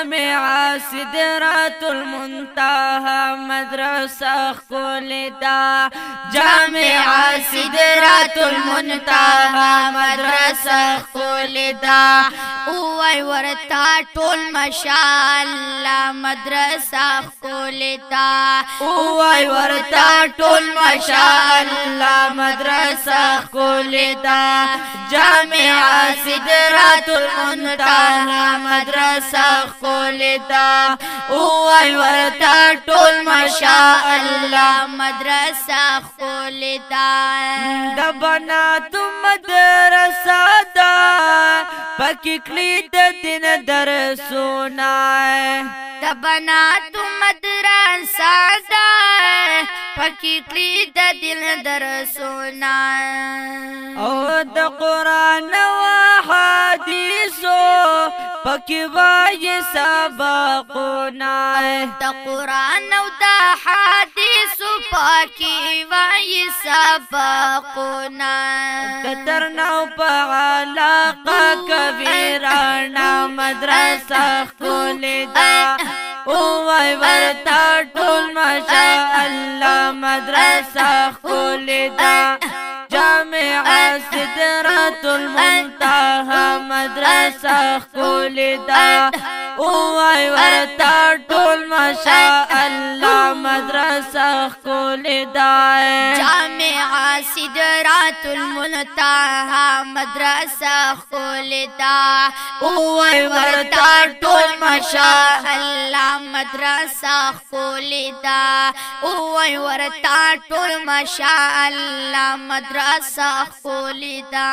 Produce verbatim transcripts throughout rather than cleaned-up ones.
جامع سدرات المنتهى مدرسة خلدا جامع سدرات المنتهى مدرسة خلدا اوای ورتا ټول ماشاءالله مدرسه خلدا اوای ورتا ټول ماشاءالله مدرسه خلدا جامع سدرات المنتهى مدرسه خلدا اوای ورتا ټول ماشاءالله مدرسه خلدا د بنات مدرسه دا پکې کلی د دین درسونه د بنات مدرسه دا پکې کلی د دین درسونه او د قران او حدیثو پکې وایي سبقونه د قران او د حدیثو پکې وایي سبقونه د ترنو په علاقه کبیرانه مدرسه خلدا اوای ورتا ټول ماشاءالله مدرسه خلدا جامع سدرات المنتهى مدرسه خلدا اوای ورتا ټول ماشاءالله مدرسه خلدا جامع سدرات المنتهى مدرسه خلدا اوای ورتا ټول ماشاءالله مدرسه خلدا اوای ورتا ټول ماشاءالله مدرسه خلدا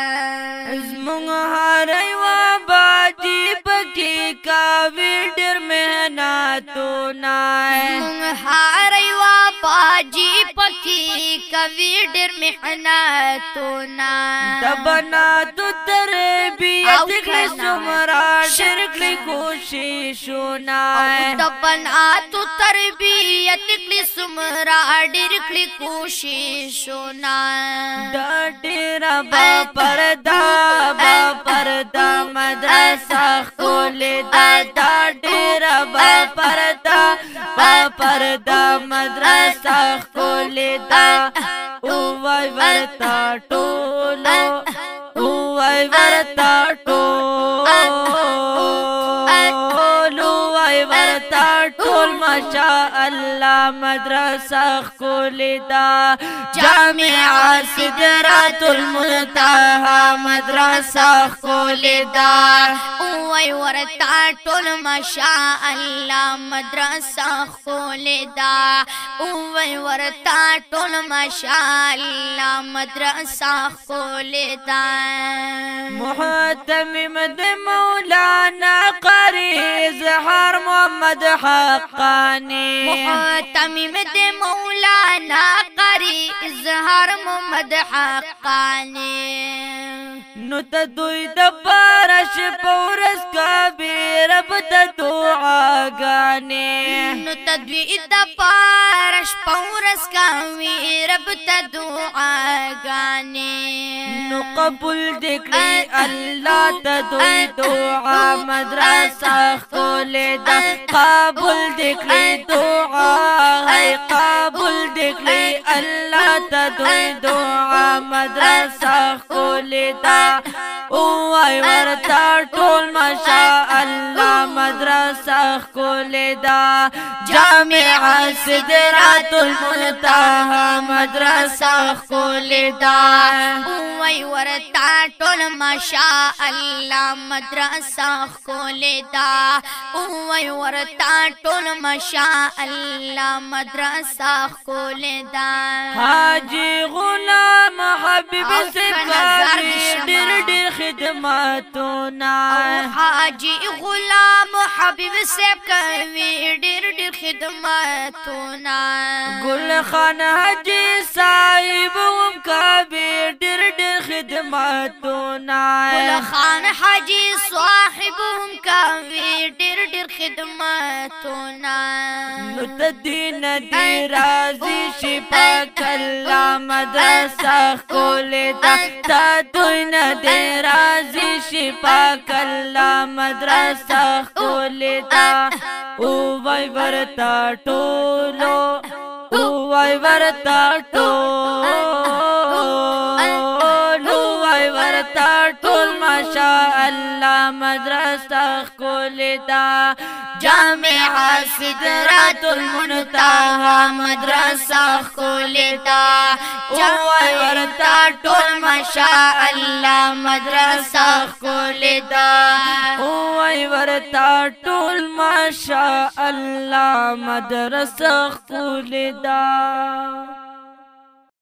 زمونږ هر یوه باجی پکې کوي ډېر محنتونه زمونږ هر یوه باجی پکې کوي ډېر محنتونه د بناتو تربیت کړي څومره ډېر کړي کوششونه د بناتو تربیت کړي څومره ډېر کړي کوششونه دا ډېره با پرده با پرده مدرسه خلدا دا ډېره با پرده با پرده مدرسه خلدا اوای ورتا ټولو اوای ورتا ټولو اوای ورتا ټول ماشاءالله مدرسه خلدا جامع سدرات المنتهى مدرسه خلدا اوای ورتا ټول ماشاءالله مدرسه خلدا اوای ورتا ټول ماشاءالله مدرسه خلدا محتمم د مولانا قاری اظهار محمد حقانی محتمم د مولانا قاری اظهار محمد حقانی نو ته دوی د بارش پورس کبیر بد دعاګانې نو ته دوی د بارش پورس کبیر بد دعاګانې نو قبول دکړي الله ته دوی دعا مدرسه خلدا قبول دکړي دعا هي قبول دکړي الله ته دوی دعا مدرسه خلدا اوای ورتا ټول ماشاءالله مدرسه خلدا جامع سدرات المنتهى مدرسه خلدا اوای ورتا ټول ماشاءالله مدرسه خلدا اوای ورتا ټول ماشاءالله مدرسه خلدا حاجی غلام حبیب سے ډېر ډېر خدماتونه حاجی غلام حبیب صاحب کوي ډېر ډېر خدماتونه ګل خان حاجی صاحب هم کوي ډېر ډېر خدماتونه ګل خان حاجی صاحب هم کوي ډېر ډېر خدمتونه نو تدین دی رازی شپا کلا مدرسه خولی دا تا دوین دی رازی شپا کلا مدرسه خولی دا او وای ورطا ټولو او وای ورطا ټولو وای ورطا ټول ماشاء الله مدرسه خولی دا جامعہ سدرات المنتہا مدرسہ کھولتا وای ورتا ټول ماشاء اللہ مدرسہ کھولتا وای ورتا ټول ماشاء الله مدرسه خولی دا